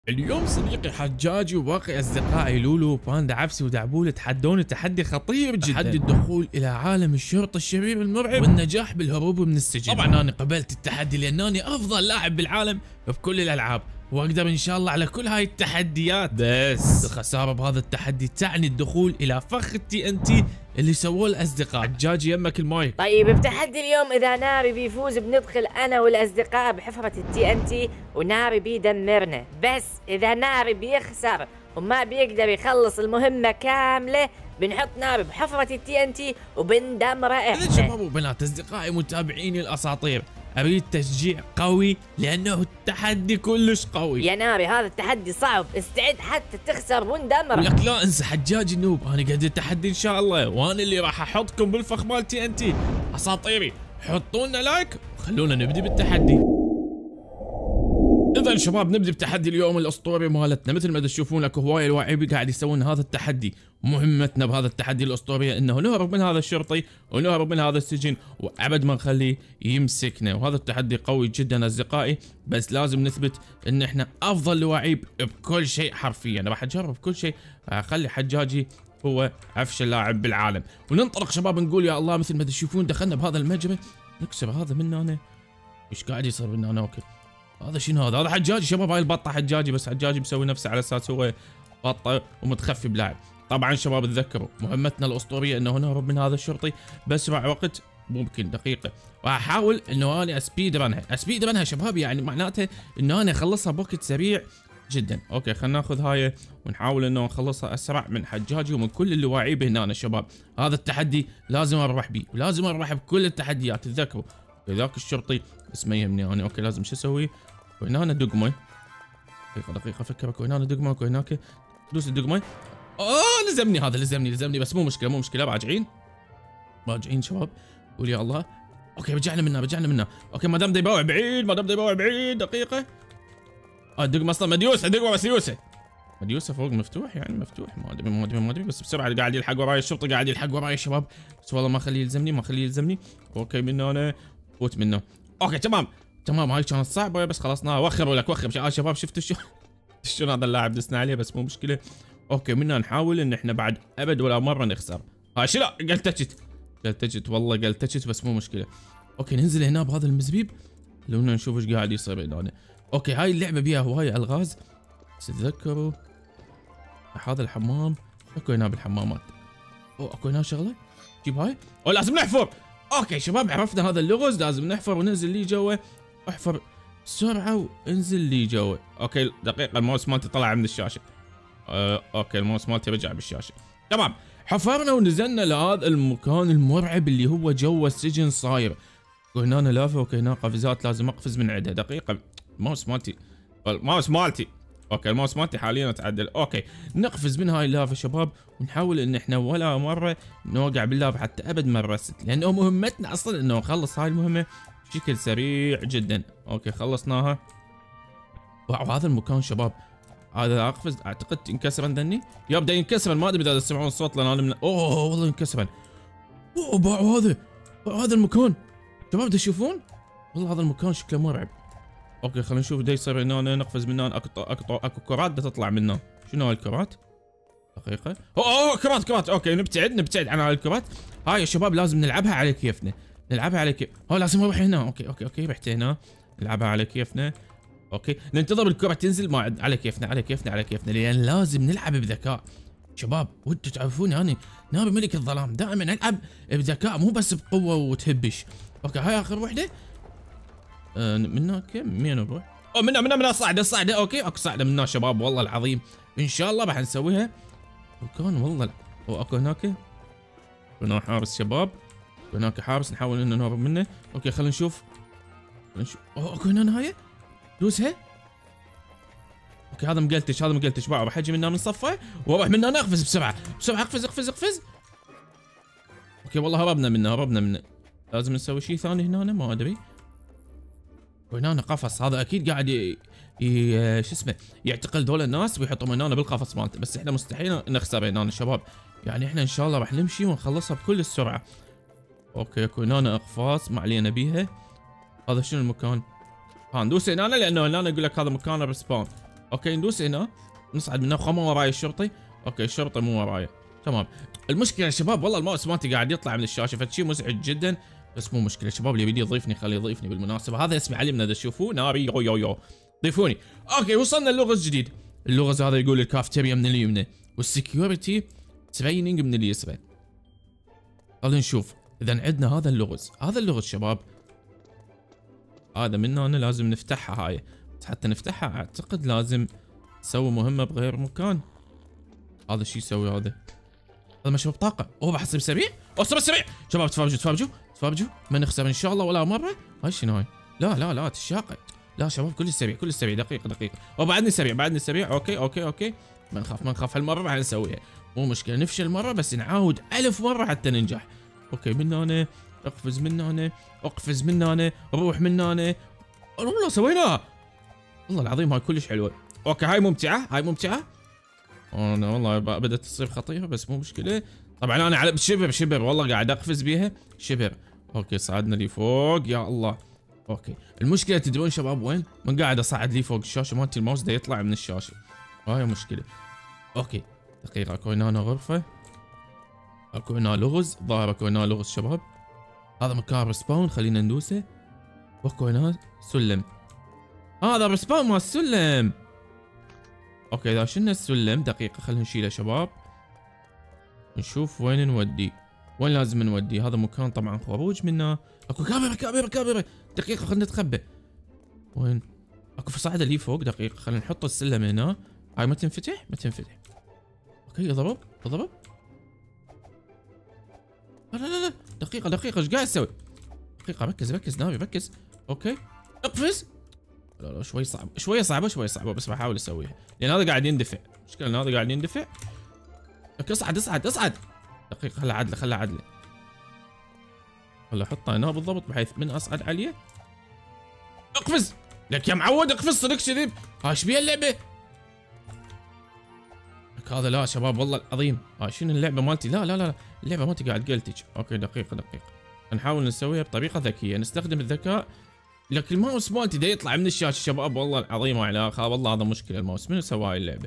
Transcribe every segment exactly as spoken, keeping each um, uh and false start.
اليوم صديقي حجاجي وباقي اصدقائي لولو وباندا عبسي ودعبول تحدوني تحدي خطير جدا، تحدي الدخول الى عالم الشرطه الشرير المرعب والنجاح بالهروب من السجن. طبعا انا قبلت التحدي لانني افضل لاعب بالعالم بكل الالعاب واقدر ان شاء الله على كل هاي التحديات، بس الخساره بهذا التحدي تعني الدخول الى فخ التي ان تي اللي سووه الاصدقاء. حجاجي يمك المايك. طيب بتحدي اليوم اذا ناري بيفوز بندخل انا والاصدقاء بحفرة التي ان تي وناري بيدمرنا، بس اذا ناري بيخسر وما بيقدر يخلص المهمة كاملة بنحط ناري بحفرة التي ان تي وبندمره احنا. اذا شباب وبنات اصدقائي متابعيني الاساطير اريد تشجيع قوي لانه التحدي كلش قوي. يا ناري هذا التحدي صعب، استعد حتى تخسر وندمره. ولك لا انسى حجاج النوب، انا قد التحدي ان شاء الله وانا اللي راح احطكم بالفخ مال تي ان تي. اساطيري حطوا لنا لايك وخلونا نبدي بالتحدي. اذا شباب نبدي بتحدي اليوم الاسطوري مالتنا. مثل ما تشوفون اكو هوايه الواعيبي قاعد يسوون هذا التحدي. مهمتنا بهذا التحدي الاسطوري انه نهرب من هذا الشرطي ونهرب من هذا السجن وابد ما نخليه يمسكنا، وهذا التحدي قوي جدا اصدقائي، بس لازم نثبت ان احنا افضل لواعيب بكل شيء حرفيا. راح اجرب كل شيء، اخلي حجاجي هو افشل لاعب بالعالم. وننطلق شباب نقول يا الله. مثل ما تشوفون دخلنا بهذا المجرى، نكسر هذا من هنا. ايش قاعد يصير من هنا؟ اوكي هذا شنو هذا؟ هذا حجاجي شباب، هاي البطه حجاجي، بس حجاجي مسوي نفسه على اساس هو بطه ومتخفي بلاعب. طبعا شباب تذكروا مهمتنا الاسطوريه انه نهرب من هذا الشرطي باسرع وقت ممكن، دقيقه. واحاول انه انا اسبيد رنها، اسبيد رنها شباب، يعني معناته انه انا اخلصها بوقت سريع جدا. اوكي خلينا ناخذ هاي ونحاول انه نخلصها اسرع من حجاجي ومن كل اللي واعيبه هنا شباب. هذا التحدي لازم اربح بيه ولازم اربح بكل التحديات. تذكروا ذاك الشرطي اسمه يهمني انا. اوكي لازم شو اسوي؟ وهنا دقمه، دقيقة دقيقة افكرك. وهنا دقمه وهناك دوس الدقمه. اه لزمني هذا، لزمني لزمني بس مو مشكلة مو مشكلة. راجعين راجعين شباب. قول يا الله. اوكي رجعنا منها رجعنا منها. اوكي ما دام يباوع بعيد ما دام يباوع بعيد. دقيقة. اه الدقمة اصلا مديوسة، دقمة مسيوسة مديوسة فوق مفتوح، يعني مفتوح ما ادري ما ادري ما ادري بس بسرعة قاعد يلحق وراي الشرطي، قاعد يلحق وراي شباب، بس والله ما خليه يلزمني ما خليه يلزمني. اوكي من هنا فوت منه. اوكي تمام تمام. هاي كانت صعبة بس خلصناها. وخر ولك وخر. آه شباب شفتوا شو شلون هذا اللاعب دسنا عليه، بس مو مشكلة. اوكي منا نحاول ان احنا بعد ابد ولا مرة نخسر. ها شو لا قلتجت قلتجت والله قلتجت بس مو مشكلة. اوكي ننزل هنا بهذا المزبيب خلونا نشوف ايش قاعد يصير هنا. اوكي هاي اللعبة بيها هواية الغاز، بس تذكروا هذا الحمام. اكو هنا بالحمامات. او اكو هنا شغلة جيب هاي. او لازم نحفر. اوكي شباب عرفنا هذا اللغز، لازم نحفر وننزل لي جوا. احفر بسرعة وانزل لي جوا. اوكي دقيقة الماوس مالتي طلع من الشاشة. أه اوكي الماوس مالتي رجع بالشاشة. تمام حفرنا ونزلنا لهذا المكان المرعب اللي هو جوا السجن صاير. وهنا لافة. اوكي هنا قفزات لازم اقفز من عندها. دقيقة الماوس مالتي الماوس مالتي اوكي الماوس مالتي حاليا اتعدل. اوكي نقفز من هاي اللافة شباب ونحاول ان احنا ولا مرة نوقع باللافة حتى ابد ما نرست، لانه مهمتنا اصلا انه نخلص هاي المهمة بشكل سريع جدا. اوكي خلصناها. واو هذا المكان شباب، هذا اقفز اعتقد انكسر عندني. يبدا ينكسر ما ادري اذا تسمعون الصوت لان انا من اوه والله ينكسر. اوه باعوا هذا هذا المكان شباب تشوفون والله هذا المكان شكله مرعب. اوكي خلينا نشوف ايش يصير هنا. نقفز من هنا. اكو اكو اكو كرات تطلع منه. شنو هاي الكرات؟ دقيقة. اوه اوه كرات كرات. اوكي نبتعد نبتعد عن هاي الكرات. هاي يا شباب لازم نلعبها على كيفنا، نلعبها على كيف. هو لازم اروح هنا. اوكي اوكي اوكي رحت هنا. نلعبها على كيفنا. اوكي ننتظر الكرة تنزل ما على كيفنا على كيفنا على كيفنا، لان لازم نلعب بذكاء شباب. وانتم تعرفون انا ناري ملك الظلام، دائما العب بذكاء مو بس بقوة وتهبش. اوكي هاي اخر وحدة. آه من هناك مين نروح؟ او منا منا منا صعدة صعدة. اوكي اكو صعدة منا شباب والله العظيم ان شاء الله راح نسويها. وكان والله او اكو هناك هنا حارس شباب، هناك حارس نحاول انه نهرب منه. اوكي خلينا نشوف خلينا نشوف. اوه اكو هنا نهاية دوسها. اوكي هذا مقلتش هذا مقلتش. بقى راح اجي من هنا من صفه واروح من هنا اقفز بسرعه بسرعه. اقفز اقفز اقفز. اوكي والله هربنا منه هربنا منه. لازم نسوي شيء ثاني هنا ما ادري. وهنا قفص، هذا اكيد قاعد ي... ي... شو اسمه يعتقل دول الناس ويحطهم هنا بالقفص مالته، بس احنا مستحيل نخسر هنا شباب. يعني احنا ان شاء الله راح نمشي ونخلصها بكل السرعه. اوكي اكو هنا اقفاص ما علينا بيها. هذا شنو المكان؟ ها ندوس هنا لانه هنا يقول لك هذا مكان الريسبون. اوكي ندوس هنا نصعد من هنا. مو وراي الشرطي. اوكي الشرطي مو وراي. تمام. المشكله يا شباب والله الماوس مالتي قاعد يطلع من الشاشه فشي مزعج جدا، بس مو مشكله شباب. اللي بيدي يضيفني خليه يضيفني بالمناسبه. هذا اسمي علي من تشوفوه ناري يو يو يو ضيفوني. اوكي وصلنا اللغز الجديد. اللغز هذا يقول الكافتيريا من اليمنى والسكيورتي تريننج من اليسرى. خلينا نشوف اذا عندنا هذا اللغز. هذا اللغز شباب هذا من هنا لازم نفتحها هاي. حتى نفتحها اعتقد لازم نسوي مهمه بغير مكان. هذا شو يسوي هذا؟ هذا مشروب طاقه. اوه بحسب سريع. اوه سريع سريع شباب. تفرجوا تفرجوا تفرجوا ما نخسر ان شاء الله ولا مره. هاي شنو هاي؟ لا لا لا تشاقه. لا شباب كل سريع كل سريع. دقيقه دقيقه. او بعدني سريع بعدني سريع. اوكي اوكي اوكي ما نخاف ما نخاف هالمره راح نسويها. مو مشكله نفشل مره بس نعاود ألف مره حتى ننجح. اوكي من هنا اقفز من هنا اقفز من هنا روح من هنا. والله سويناها والله العظيم. هاي كلش حلوه. اوكي هاي ممتعه هاي ممتعه. انا والله بدات تصير خطيره بس مو مشكله. طبعا انا على شبر شبر والله قاعد اقفز بيها شبر. اوكي صعدنا لي فوق يا الله. اوكي المشكله تدرون شباب وين؟ من قاعد اصعد لي فوق الشاشه مالتي الماوس ده يطلع من الشاشه. هاي مشكله. اوكي دقيقه اكو هنا غرفه. اكو هنا لغز. ظاهر اكو هنا لغز شباب. هذا مكان ريسباون خلينا ندوسه. واكو هنا سلم. هذا ريسباون مال السلم. اوكي اذا شلنا السلم دقيقه خلينا نشيله شباب. نشوف وين نودي. وين لازم نودي. هذا مكان طبعا خروج منه. اكو كاميرا كاميرا كاميرا. دقيقه خلينا نتخبى. وين؟ اكو صعده لي فوق. دقيقه خلينا نحط السلم هنا. هاي ما تنفتح ما تنفتح. اوكي اضرب اضرب. لا لا لا دقيقه دقيقه ايش قاعد اسوي؟ دقيقه ركز ركز نابي ركز. اوكي اقفز. لا لا شوي صعب شويه صعبه شويه صعبه بس بحاول اسويها لان هذا قاعد يندفع. المشكله ان هذا قاعد يندفع. اوكي اصعد اصعد اصعد. دقيقه خلها عدله خلها عدله. خلها احطها هنا بالضبط بحيث من اصعد عليه. اقفز لك يا معود اقفز صدق كذب. ها ايش بيها اللعبه؟ لك هذا لا شباب والله العظيم. هاي شنو اللعبه مالتي؟ لا لا لا اللعبه مالتي قاعد قلتج. اوكي دقيقه دقيقه نحاول نسويها بطريقه ذكيه. نستخدم الذكاء. لك الماوس مالتي دا يطلع من الشاشه شباب والله العظيم. على والله هذا مشكله الماوس. منو سوى هاي اللعبه؟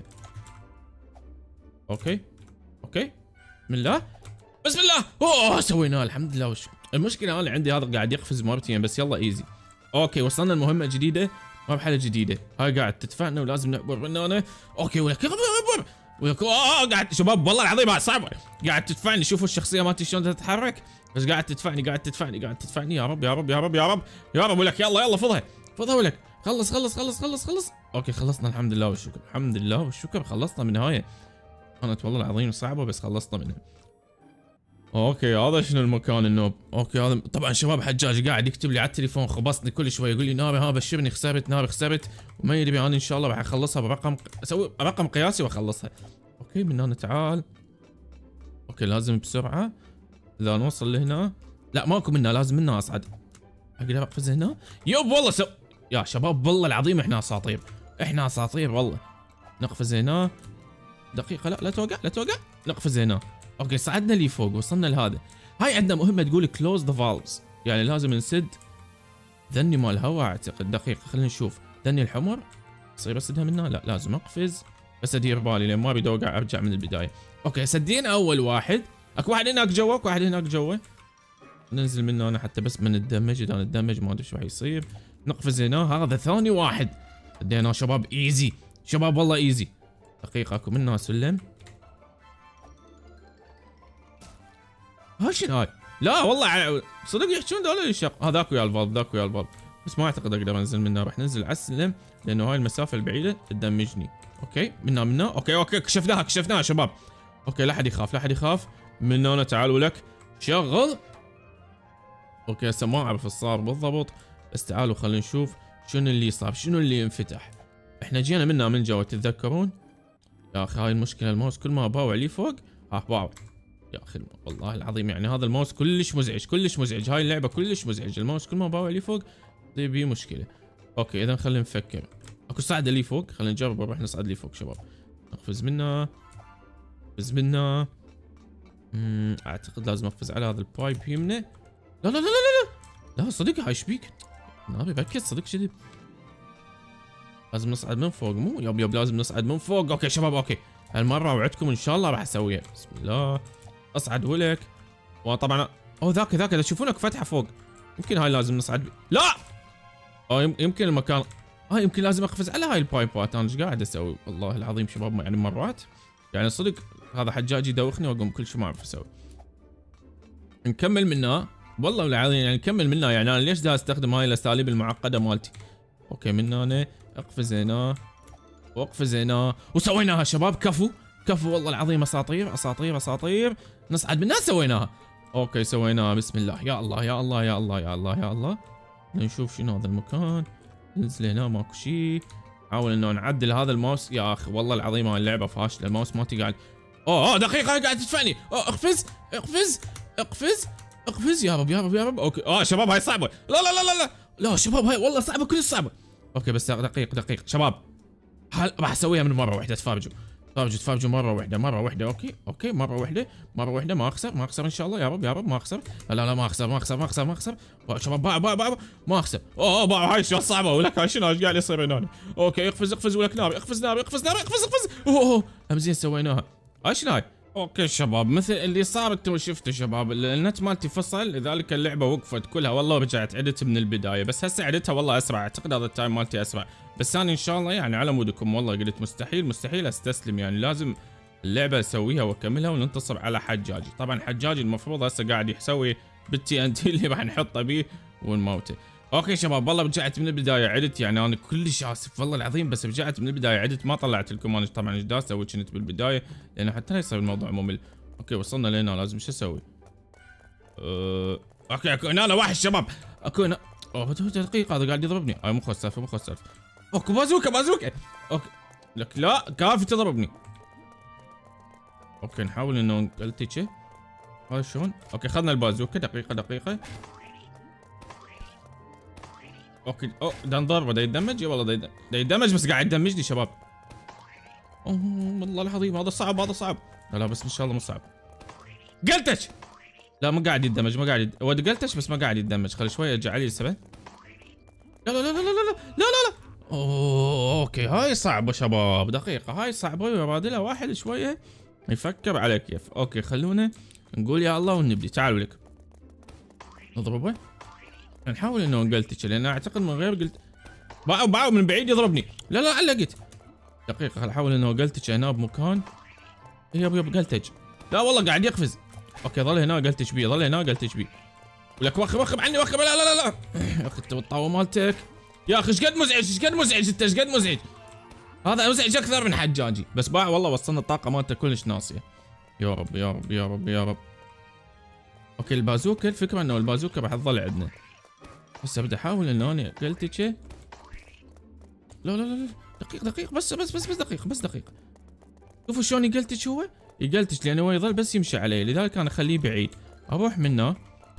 اوكي اوكي بسم الله بسم الله. اوه سويناه الحمد لله. وش المشكله انا عندي هذا قاعد يقفز مرتين بس يلا ايزي. اوكي وصلنا المهمه الجديده. مرحله جديده. هاي قاعد تدفعنا ولازم نعبر من هنا. اوكي ولك عبر ولك اه قاعد شباب والله العظيم صعبه. قاعد تدفعني. شوفوا الشخصيه مالتي شلون تتحرك بس قاعد تدفعني قاعد تدفعني قاعد تدفعني. يا رب يا رب يا رب يا رب يا رب ولك يلا يلا فضها فضها ولك. خلص خلص خلص خلص خلص. اوكي خلصنا الحمد لله والشكر. الحمد لله والشكر خلصنا من هاي. كانت والله العظيم صعبه بس خلصنا منها. اوكي هذا شنو المكان النوب. اوكي هذا طبعا شباب حجاج قاعد يكتب لي على التليفون خبصني كل شوي يقول لي نابي ها بشرني خسرت نابي خسرت وما يدري انا ان شاء الله راح اخلصها برقم اسوي رقم قياسي واخلصها. اوكي من هنا تعال. اوكي لازم بسرعه اذا نوصل لهنا. لا ماكو منها لازم منها اصعد. اقدر اقفز هنا. يب والله سو يا شباب والله العظيم احنا اساطير احنا اساطير والله. نقفز هنا. دقيقه لا لا توقع لا توقع. نقفز هنا. اوكي صعدنا لي فوق وصلنا لهذا. هاي عندنا مهمه تقول كلوز ذا فالفز يعني لازم نسد ذني مال الهواء اعتقد. دقيقه خلينا نشوف. ذني الحمر يصير اسدها منها. لا لازم اقفز بس ادير بالي لين ما ابي اوقع ارجع من البدايه. اوكي سدينا اول واحد. اكو واحد هناك جوا اكو واحد هناك جوا. ننزل منه انا حتى بس ما نتدمج. اذا نتدمج ما ادري شو راح يصير. نقفز هنا. هذا ثاني واحد سديناه شباب ايزي شباب والله ايزي. دقيقه اكو منه سلم. ها شنو هاي؟ لا والله صدق يحجون ذول الشق. هذاك ويا الفالف ذاك ويا الفالف بس ما اعتقد اقدر انزل منه. راح ننزل على السلم لانه هاي المسافه البعيده تدمجني. اوكي منا منا. اوكي اوكي كشفناها كشفناها شباب. اوكي لا حد يخاف لا حد يخاف. من هنا تعالوا لك شغل. اوكي هسه ما اعرف ايش صار بالضبط بس تعالوا خلينا نشوف شنو اللي صار شنو اللي انفتح. احنا جينا منا من جوا تتذكرون؟ يا اخي هاي المشكله الماوس كل ما باوع لي فوق ها باوع. يا اخي والله العظيم يعني هذا الماوس كلش مزعج كلش مزعج. هاي اللعبه كلش مزعج. الماوس كل ما باوع لي فوق تصير بيه مشكله. اوكي اذا خلينا نفكر. اكو صعده لي فوق. خلينا نجرب نروح نصعد لي فوق شباب. نقفز منه نقفز منه. امم اعتقد لازم اقفز على هذا البايب يمنه. لا لا لا لا لا لا صدق هاي ايش بيك؟ نابي بركز صدق كذب. لازم نصعد من فوق مو يب يب لازم نصعد من فوق. اوكي شباب اوكي هالمره اوعدكم ان شاء الله راح اسويها. بسم الله اصعد ولك. وطبعا اوه ذاك ذاك اذا تشوفونك فتحه فوق يمكن هاي لازم نصعد بي. لا اه يمكن المكان اه يمكن لازم اقفز على هاي البايبات. انا ايش قاعد اسوي والله العظيم شباب يعني مرات يعني صدق هذا حجاج يدوخني واقوم كل شيء ما اعرف اسوي. نكمل منها والله العظيم يعني نكمل منها. يعني انا ليش دا استخدم هاي الاساليب المعقده مالتي. اوكي من هنا اقفز هنا واقفز هنا وسويناها شباب. كفو كفو والله العظيم اساطير اساطير اساطير. نصعد منها سويناها. اوكي سويناها بسم الله. يا الله يا الله يا الله يا الله يا الله. نشوف شنو هذا المكان. ننزل هنا ماكو شيء. حاول انه نعدل هذا الماوس. يا اخي والله العظيم هاي اللعبه فاشله. الماوس مالتي قاعد اوه اوه دقيقه قاعد تدفعني. اوه اقفز اقفز اقفز اقفز يا رب يا رب يا رب. اوكي اه شباب هاي صعبه. لا لا لا لا لا لا شباب هاي والله صعبه كلش صعبه. اوكي بس دقيق دقيق شباب راح اسويها من مره واحده. تفرجوا تفرجوا تفرجوا مره واحده مره واحده. اوكي اوكي مره واحده مره واحده ما اخسر ما اخسر ان شاء الله يا رب يا رب ما اخسر. لا لا ما اخسر ما اخسر ما اخسر ما اخسر شباب باع باع باع ما اخسر. اوه باع هاي شو صعبه ولك هاي شنو ايش قاعد يصير هنا. اوكي اقفز اقفز ولك ناري اقفز ناري اقفز ناري اقفز اقفز. اوه اوه هم زين سويناها. هاي شنو هاي. اوكي شباب مثل اللي صار انتم شفتوا شباب النت مالتي فصل لذلك اللعبه وقفت كلها والله ورجعت عدت من البدايه. بس هسه عدتها والله اسرع. اعتقد هذا التايم مالتي اسرع. بس انا ان شاء الله يعني على مودكم والله قلت مستحيل مستحيل استسلم. يعني لازم اللعبه اسويها واكملها وننتصر على حجاجي. طبعا حجاجي المفروض هسه قاعد يسوي بالتي ان تي اللي راح نحطه بيه ونموته. اوكي شباب والله رجعت من البدايه عدت. يعني انا كلش اسف والله العظيم بس رجعت من البدايه عدت ما طلعت لكم انا طبعا ايش دا اسوي كنت بالبدايه لانه حتى لا يصير الموضوع ممل. اوكي وصلنا لهنا لازم شو اسوي. أه... اوكي اكو هنا واحد شباب اكو هنا. اوه دقيقه هذا قاعد يضربني. هاي مخ السالفه مخ السالفه. اوكي بازوكا بازوكا. اوكي لك لا كافي تضربني. اوكي نحاول انه نقلتك هذا شلون. اوكي اخذنا البازوكا. دقيقه دقيقه. اوكي اوه دا نضربه دا يتدمج. اي والله دا يتدمج بس قاعد يدمجني شباب. اوه والله العظيم هذا صعب هذا صعب. لا لا بس ان شاء الله مو صعب. قلتش لا ما قاعد يتدمج ما قاعد يد... هو قلتش بس ما قاعد يتدمج. خلي شوي ارجع لي السبع. لا لا لا لا لا لا لا لا لا. اوه اوكي هاي صعبه شباب. دقيقه هاي صعبه ويبادلها لها واحد شويه يفكر على كيف. اوكي خلونا نقول يا الله ونبدي. تعالوا لك نضربه. نحاول انه نقلتك لان اعتقد من غير قلت باعوا باعوا من بعيد يضربني. لا لا علقت. دقيقه خل احاول انه قلتك هنا بمكان. يب يب قلتج. لا والله قاعد يقفز. اوكي ظل هنا قلتج بي ظل هنا قلتج بي. ولك وخم وخم عني وخم. لا لا لا لا يا اخي انت الطاوه مالتك يا اخي ايش قد مزعج ايش قد مزعج انت ايش قد مزعج. هذا مزعج اكثر من حجاجي. بس باع والله وصلنا الطاقه مالته كلش ناصيه. يا رب يا رب يا رب يا رب. اوكي البازوكا الفكره انه البازوكا راح تظل عندنا. هسه بدي احاول انه انا قلتك. لا لا لا دقيقه دقيقه بس بس بس بس دقيقه بس دقيقه. شوفوا شلون يقلتش هو يقلتش لانه هو يظل بس يمشي علي لذلك انا اخليه بعيد. اروح منه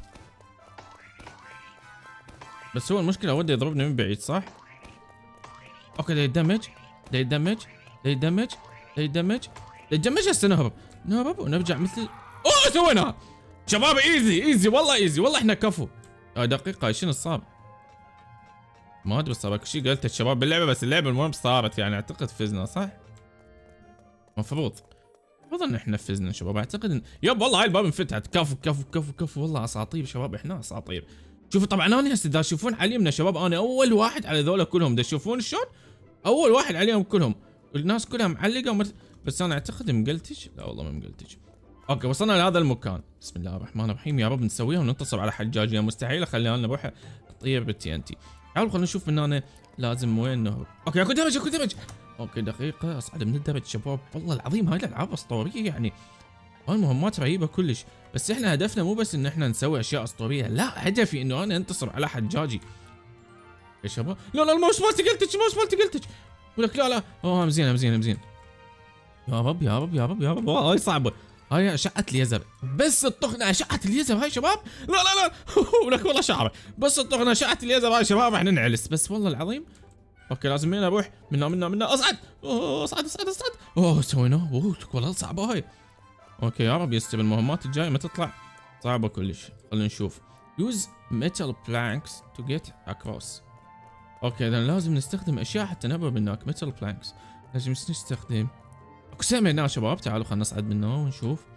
بس هو المشكله وده يضربني من بعيد صح. اوكي ده يتدمج ده يتدمج ده يتدمج ده يتدمج ده يتدمج. هسه نهرب نهرب ونرجع مثل اوه سويناها شباب. ايزي ايزي والله ايزي والله احنا كفو. آه دقيقه شنو صار ما ادري صار اكو شيء قلت الشباب باللعبه بس اللعبه المهم صارت. يعني اعتقد فزنا صح مفروض المفروض ان احنا فزنا شباب. اعتقد ان يب والله هاي الباب انفتحت. كفو كفو كفو كفو والله اساطير شباب. احنا اساطير. شوفوا طبعا انا هسه دا تشوفون على اليمين شباب انا اول واحد على ذولا كلهم. دا تشوفون شلون اول واحد عليهم كلهم. الناس كلها معلقه ومرت... بس انا اعتقد مقلتش. لا والله ما مقلتش. اوكي وصلنا لهذا المكان. بسم الله الرحمن الرحيم يا رب نسويها وننتصر على حجاجنا. مستحيل اخليها لنا نروح نطير بالتي ان تي. تعالوا خلينا نشوف من هنا لازم وين نهرب. اوكي اكو دمج اكو دمج. اوكي دقيقه اصعد من الدرج شباب. والله العظيم هاي الالعاب اسطوريه يعني. هاي المهمات رهيبه كلش. بس احنا هدفنا مو بس ان احنا نسوي اشياء اسطوريه. لا هدفي انه انا انتصر على حجاجي يا شباب. لا لا الماوس مالتي قلتش الماوس مالتي قلتش. ولك لا لا اوه مزين مزين مزين. يا رب يا رب يا رب يا رب. هاي صعبه. هاي اشعه اليزر بس تطخنا اشعه اليزر هاي شباب. لا لا لا ولك والله شعره بس تطخنا اشعه اليزر هاي شباب راح ننعلس. بس والله العظيم. اوكي لازم مين اروح منا منا منا اصعد. اوه اصعد اصعد اصعد. اوه سويناه. اوه والله صعبه هاي. اوكي يا رب يستر المهمات الجايه ما تطلع صعبه كلش. خلينا نشوف. use metal planks to get across. اوكي اذا لازم نستخدم اشياء حتى نهرب هناك مثل بلانكس. لازم نستخدم اكو سهم هنا شباب، تعالوا خلينا نصعد منه ونشوف.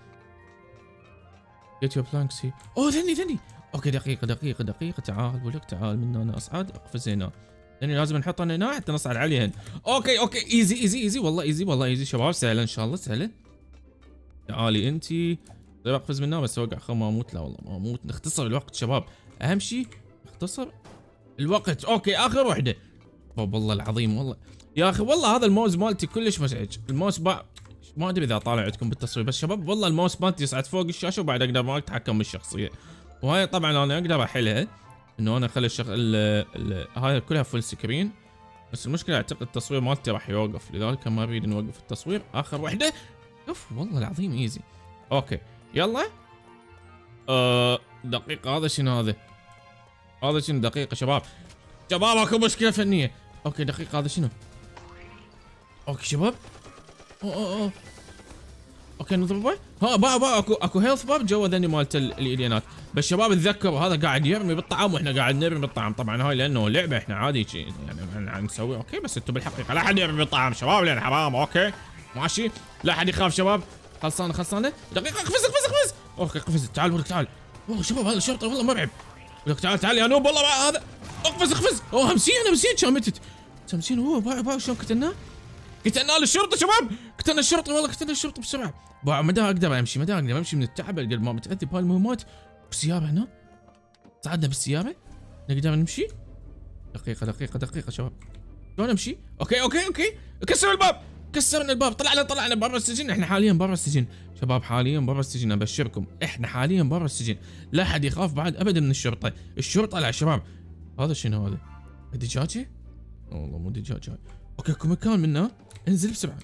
جيت يور بلانكس هي. اوه ثني ثني. اوكي دقيقة دقيقة دقيقة، تعال بقول لك تعال من هنا اصعد، اقفز هنا. لاني لازم نحطها هنا حتى نصعد عليهن. اوكي اوكي ايزي ايزي ايزي والله ايزي والله ايزي شباب، سهلة ان شاء الله سهلة. تعالي انتي. طيب اقفز منها بس اوقع خل ما اموت. لا والله ما اموت، نختصر الوقت شباب، اهم شيء نختصر الوقت. اوكي اخر وحدة. والله العظيم والله يا اخي والله هذا الماوس مالتي كلش مزعج. الماوس با ما ادري اذا طالع عندكم بالتصوير بس شباب والله الماوس مالتي يصعد فوق الشاشة وبعد اقدر ما اتحكم بالشخصية. وهاي طبعا انا اقدر احلها انه انا اخلي الشغل هاي كلها فول سكرين، بس المشكلة اعتقد التصوير مالتي راح يوقف، لذلك ما اريد نوقف التصوير. اخر وحدة. اوف والله العظيم ايزي. اوكي يلا. أه دقيقة هذا شنو هذا؟ هذا شنو دقيقة شباب؟ شباب اكو مشكلة فنية. اوكي دقيقة هذا شنو؟ اوكي شباب. اوه اوه اوه. اوكي نضربه. ها با با اكو اكو هيلث باب جوا ذني مالت الالينات. بس شباب تذكروا هذا قاعد يرمي بالطعام واحنا قاعد نرمي بالطعام، طبعا هاي لانه لعبة احنا عادي يعني نسوي. اوكي بس انتم بالحقيقة لا حد يرمي بالطعام شباب لان حرام. اوكي ماشي لا حد يخاف شباب. خلصانة خلصانة. دقيقة اقفز اقفز اقفز. اوكي قفز. تعال بقول لك تعال. والله شباب هذا الشرطي والله مرعب. بقول لك تعال تعال يا نوب والله هذا. اقفز اقفز. اوه همسين همسين كان متت. همسين اوه باع باع شلون قتلناه؟ قتلنا للشرطة شباب، قتلنا الشرطي والله قتلنا الشرطي بسرعة. باع ما اقدر امشي ما اقدر امشي من التعب قد ما متأذي بهالمهمات. بالسيارة هنا. صعدنا بالسيارة. نقدر نمشي؟ دقيقة دقيقة دقيقة شباب. شلون امشي؟ اوكي اوكي اوكي. كسر الباب. كسرنا الباب. طلعنا طلعنا برا السجن. احنا حاليا برا السجن شباب، حاليا برا السجن ابشركم، احنا حاليا برا السجن، لا حد يخاف بعد ابدا من الشرطة. الشرطة لا شباب. هذا شنو هذا؟ دجاجة؟ والله مو دجاجة هاي. اوكي اكو مكان منه انزل بسرعة.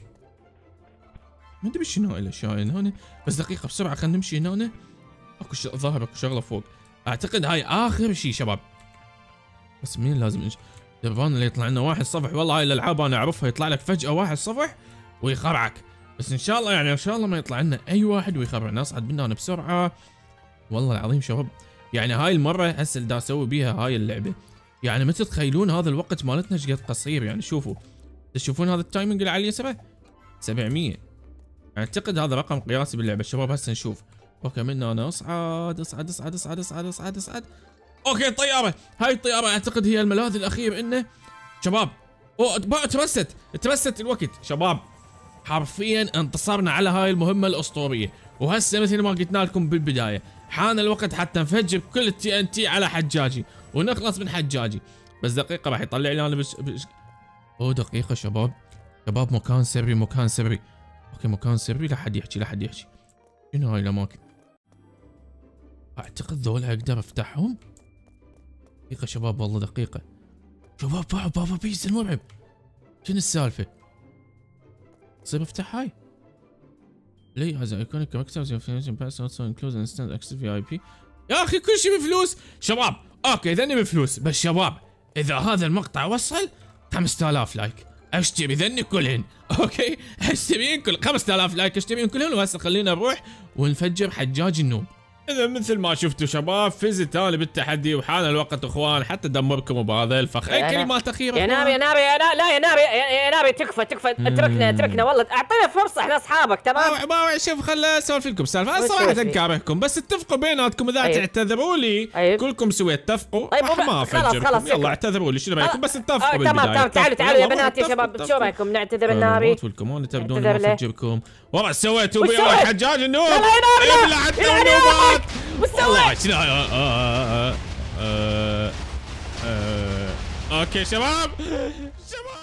ما ادري شنو هاي الاشياء هنا، بس دقيقة بسرعة خلينا نمشي هنا. اكو ش... ظاهر اكو شغلة فوق، اعتقد هاي اخر شيء شباب. بس مين لازم نمشي؟ دربان اللي يطلع لنا واحد صفح، والله هاي الالعاب انا اعرفها يطلع لك فجأة واحد صفح ويخرعك، بس ان شاء الله يعني ان شاء الله ما يطلع لنا اي واحد ويخرعنا. اصعد منها انا بسرعة. والله العظيم شباب يعني هاي المرة هسه اللي دا اسوي بيها هاي اللعبة، يعني ما تتخيلون هذا الوقت مالتنا ايش قد قصير. يعني شوفوا تشوفون هذا التايمنج اللي على اليسار سبعمية، اعتقد هذا رقم قياسي باللعبة شباب. هسه نشوف. اوكي من هنا اصعد اصعد اصعد اصعد اصعد اصعد اصعد. اوكي الطيارة، هاي الطيارة اعتقد هي الملاذ الاخير انه شباب. اوه تمست تمست الوقت شباب، حرفيا انتصرنا على هاي المهمة الاسطورية. وهسه مثل ما قلنا لكم بالبداية حان الوقت حتى نفجر كل التي ان تي على حجاجي ونخلص من حجاجي. بس دقيقة راح يطلع لي انا بس, بس اوه دقيقة شباب شباب مكان سري مكان سري. اوكي مكان سري لا حد يحكي لا حد يحكي. شنو هاي الاماكن؟ اعتقد ذول اقدر افتحهم. دقيقة شباب والله دقيقة. شباب باعوا بابا بيس المرعب. شنو السالفة؟ تصير افتح هاي. ليه هذا ايكونيك كاركترز باس اولسو انكلود انستنت اكسس في اي بي. يا اخي كل شيء بفلوس شباب. اوكي ذني بفلوس بس شباب اذا هذا المقطع وصل خمسة آلاف لايك اشتري ذني كلهن. اوكي اشتريين كل خمسة آلاف لايك اشتريين كلهن. وهسه خلينا نروح ونفجر حجاج النوب. اذا مثل ما شفتوا شباب فزت انا بالتحدي وحان الوقت اخوان حتى ادمركم بهذا الفخ. اي كلمات اخيره يا ناري يا ناري يا ناري لا يا ناري يا ناري تكفى تكفى اتركنا اتركنا والله اعطينا فرصه احنا اصحابك تمام. ما شوف خل اسولف لكم سالفه. انا صراحه كارهكم بس اتفقوا بيناتكم اذا أيوه. تعتذروا لي أيوه. كلكم سويت اتفقوا أيوه. ما افجركم يلا اعتذروا لي شنو رايكم بس اتفقوا بالبدايه. تمام تعالوا تعالوا يا بنات يا شباب شو رايكم نعتذر الناري والكم تبدون ما افجركم. والله سويتوا بي حجاج النوب. لا لا لا لا لا وش والله شنو اوكي شباب شباب